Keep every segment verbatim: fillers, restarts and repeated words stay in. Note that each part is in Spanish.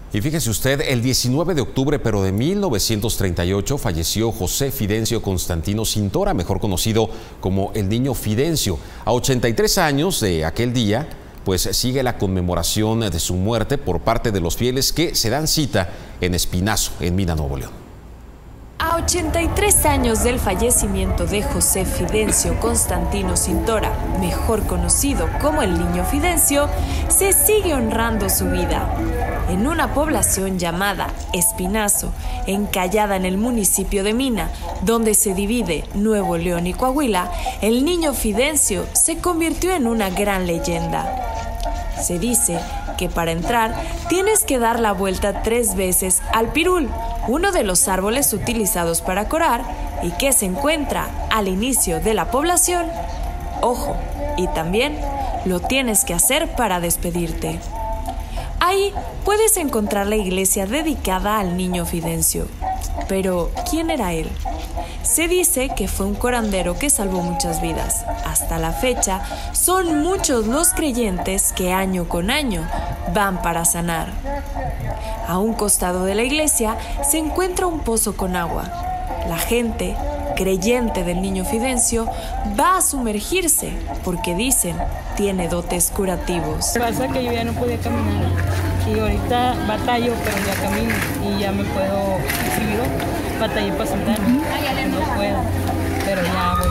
Y fíjese usted, el diecinueve de octubre, pero de mil novecientos treinta y ocho, falleció José Fidencio Constantino Cintora, mejor conocido como el Niño Fidencio. A ochenta y tres años de aquel día, pues sigue la conmemoración de su muerte por parte de los fieles que se dan cita en Espinazo, en Mina, Nuevo León. A ochenta y tres años del fallecimiento de José Fidencio Constantino Cintora, mejor conocido como el Niño Fidencio, se sigue honrando su vida. En una población llamada Espinazo, encallada en el municipio de Mina, donde se divide Nuevo León y Coahuila, el Niño Fidencio se convirtió en una gran leyenda. Se dice que para entrar tienes que dar la vuelta tres veces al pirul, uno de los árboles utilizados para corar y que se encuentra al inicio de la población. Ojo, y también lo tienes que hacer para despedirte. Ahí puedes encontrar la iglesia dedicada al Niño Fidencio. Pero, ¿quién era él? Se dice que fue un curandero que salvó muchas vidas. Hasta la fecha, son muchos los creyentes que año con año van para sanar. A un costado de la iglesia se encuentra un pozo con agua. La gente, creyente del Niño Fidencio, va a sumergirse porque dicen tiene dotes curativos. Lo que pasa es que yo ya no podía caminar y ahorita batallo, pero ya camino y ya me puedo seguir. Batallé para sentarme, no puedo, pero ya voy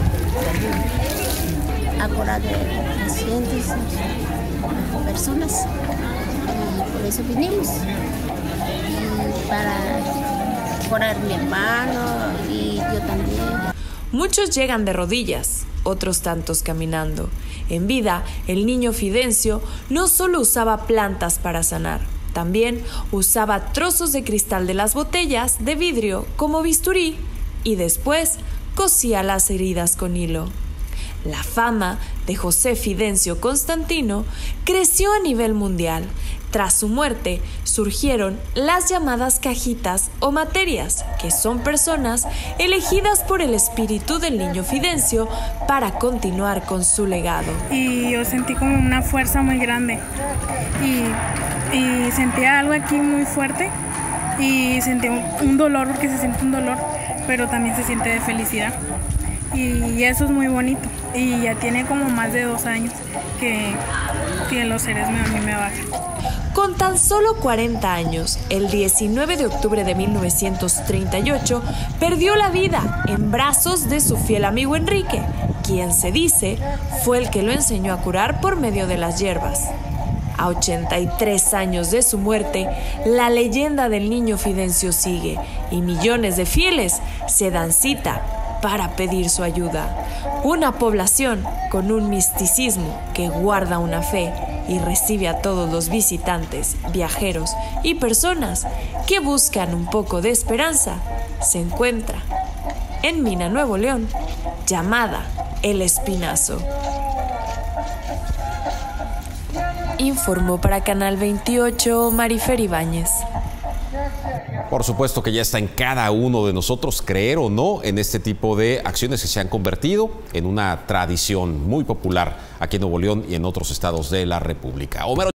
bien. A curar de pacientes, personas, y por eso vinimos, y para curar a mi hermano y yo también. Muchos llegan de rodillas, otros tantos caminando. En vida, el Niño Fidencio no solo usaba plantas para sanar, también usaba trozos de cristal de las botellas de vidrio como bisturí y después cosía las heridas con hilo. La fama de José Fidencio Constantino creció a nivel mundial. Tras su muerte surgieron las llamadas cajitas o materias, que son personas elegidas por el espíritu del Niño Fidencio para continuar con su legado. Y yo sentí como una fuerza muy grande y, y sentía algo aquí muy fuerte y sentí un, un dolor, porque se siente un dolor, pero también se siente de felicidad. Y eso es muy bonito. Y ya tiene como más de dos años que, que los seres a mí me bajan. Con tan solo cuarenta años, el diecinueve de octubre de mil novecientos treinta y ocho, perdió la vida en brazos de su fiel amigo Enrique, quien se dice fue el que lo enseñó a curar por medio de las hierbas. A ochenta y tres años de su muerte, la leyenda del Niño Fidencio sigue y millones de fieles se dan cita para pedir su ayuda. Una población con un misticismo que guarda una fe y recibe a todos los visitantes, viajeros y personas que buscan un poco de esperanza, se encuentra en Mina, Nuevo León, llamada El Espinazo. Informó para Canal veintiocho Marifer Ibáñez. Por supuesto que ya está en cada uno de nosotros creer o no en este tipo de acciones que se han convertido en una tradición muy popular aquí en Nuevo León y en otros estados de la República. Homero